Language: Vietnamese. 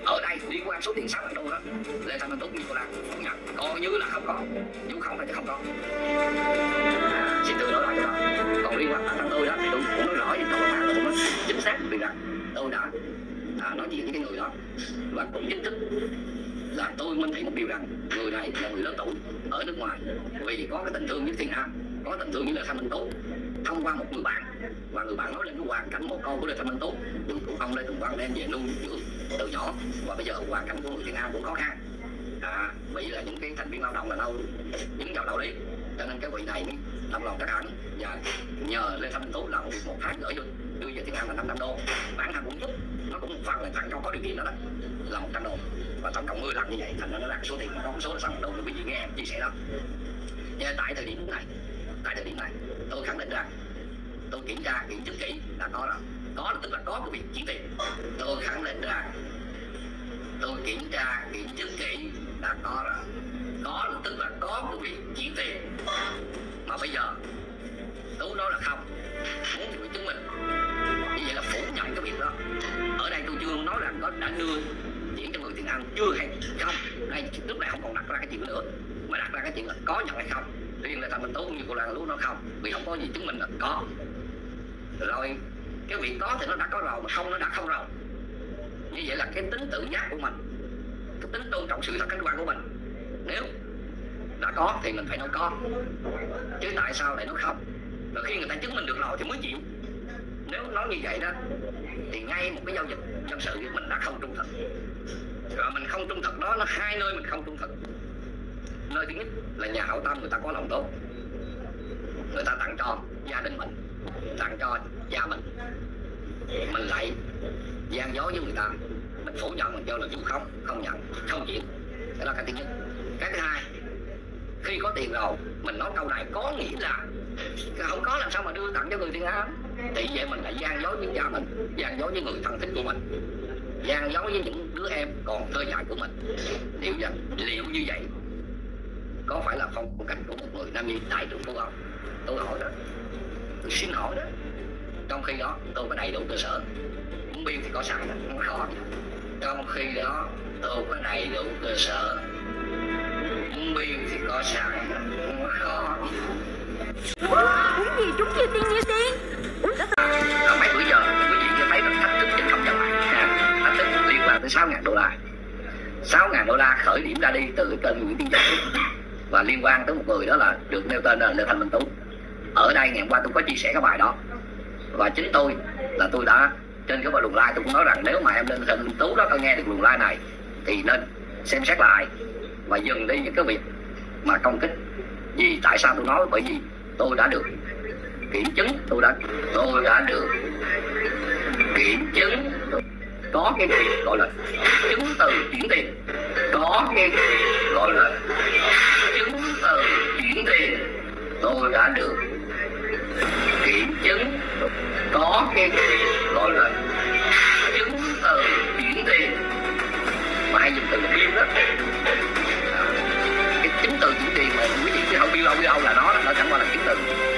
ở đây liên quan số tiền 6 triệu đô đó, Lê Thanh Minh Tú như cô Lan phủ nhận coi như là không có, dù không phải chứ không có. Xin thưa nói lại cho đó. Còn liên quan bản thân tôi đó thì tôi cũng nói rõ với tôi là tôi nói chính xác vì rằng tôi đã nói chuyện với cái người đó và cũng chính thức là tôi minh thị một điều rằng người này là người lớn tuổi ở nước ngoài vì có cái tình thương với Thiền An, có tình thương với Lê Thanh Minh Tú thông qua một người bạn, và người bạn nói lên cái hoàn cảnh một con của Lê Thanh Minh Tú được ông Lê Tùng Vân đem về nuôi dưỡng từ nhỏ, và bây giờ hoàn cảnh của người Thiền An cũng khó khăn, bị là những cái thành viên lao động là đâu dính vào đâu đi, cho nên cái vị này đồng lòng trắc ẩn và nhờ Lê Thanh Minh Tú là một tháng gửi đưa về Thiền An là 500 đô, bản thân cũng giúp nó cũng một phần là tặng cho có điều kiện đó là 100 đô, và tổng cộng 10 lần như vậy thành ra nó là số tiền nó có số là 600 đô. Quý vị nghe em chia sẻ đó. Nhưng tại thời điểm này tôi khẳng định rằng tôi kiểm tra kiểm chứng kỹ đã có rồi, có là tức là có cái việc chuyển tiền. Tôi khẳng định rằng tôi kiểm tra kiểm chứng kỹ đã có rồi, có là tức là có cái việc chuyển tiền, mà bây giờ Tú nói là không, muốn thì phải chứng minh, như vậy là phủ nhận cái việc đó. Ở đây tôi chưa nói rằng có đã đưa chuyển cho người Thiền An chưa hay không, đây lúc này không còn đặt ra cái chuyện nữa, mà đặt ra cái chuyện là có nhận hay không. Riêng là Thanh Minh Tú như cô Lan lúc nó không, vì không có gì chứng minh là có. Rồi cái việc có thì nó đã có rồi, mà không nó đã không rồi. Như vậy là cái tính tự giác của mình, cái tính tôn trọng sự thật khách quan của mình, nếu đã có thì mình phải nói có, chứ tại sao lại nói không? Rồi khi người ta chứng minh được rồi thì mới chịu. Nếu nói như vậy đó thì ngay một cái giao dịch dân sự mình đã không trung thực, và mình không trung thực đó nó hai nơi mình không trung thực. Nơi thứ nhất là nhà hảo tâm người ta có lòng tốt, người ta tặng cho gia đình mình, tặng cho cha mình lại gian dối với người ta, mình phủ nhận, mình kêu là du không nhận, không chuyển. Đó là cái thứ nhất. Cái thứ hai, khi có tiền rồi mình nói câu này có nghĩa là không có làm sao mà đưa tặng cho người Thiền An, thì vậy mình lại gian dối với cha mình, gian dối với người thân thích của mình, gian dối với những đứa em còn thơ dại của mình. Liệu như vậy có phải là phong cách của một người nam nhi đại trưởng phu không? Tôi hỏi đó, tôi xin hỏi đó. Trong khi đó tôi có đầy đủ cơ sở, muốn biên thì có sẵn đó, không khó. Trong khi đó tôi có đầy đủ cơ sở, muốn biên thì có sẵn, không khó. Uống gì trúng nhiều tiền nhiều tiền. Mấy bữa giờ quý vị thấy là thách thức trên không gian mạng, thách thức liên quan tới 6.000 đô la. 6.000 đô la khởi điểm ra đi từ cái kênh Nguyễn Tiến Dũng, và liên quan tới một người đó là được nêu tên là Lê Thanh Minh Tú. Ở đây ngày hôm qua tôi có chia sẻ cái bài đó, và chính tôi đã trên cái bài luồng like tôi cũng nói rằng nếu mà em Lê Thanh Minh Tú đó có nghe được luồng like này thì nên xem xét lại và dừng đi những cái việc mà công kích. Vì tại sao tôi nói? Bởi vì tôi đã được kiểm chứng, tôi đã được kiểm chứng có cái việc gọi là chứng từ chuyển tiền, có cái việc gọi là chứng từ chuyển tiền, tôi đã được kiểm chứng có cái việc gọi là chứng từ chuyển tiền, mà hay dùng từ biên đó. Cái chứng từ chuyển tiền mà quý vị chứ không biết đâu là nó chẳng qua là chứng từ.